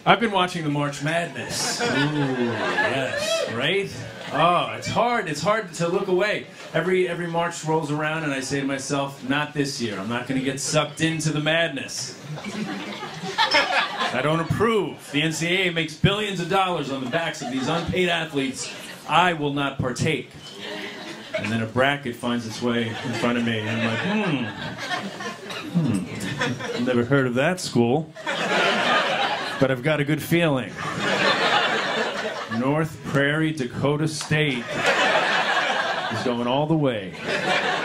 I've been watching the March Madness. Ooh, yes, right? Oh, it's hard. It's hard to look away. Every March rolls around and I say to myself, not this year. I'm not going to get sucked into the madness. I don't approve. The NCAA makes billions of dollars on the backs of these unpaid athletes. I will not partake. And then a bracket finds its way in front of me. And I'm like, I've never heard of that school. But I've got a good feeling. North Prairie, Dakota State is going all the way.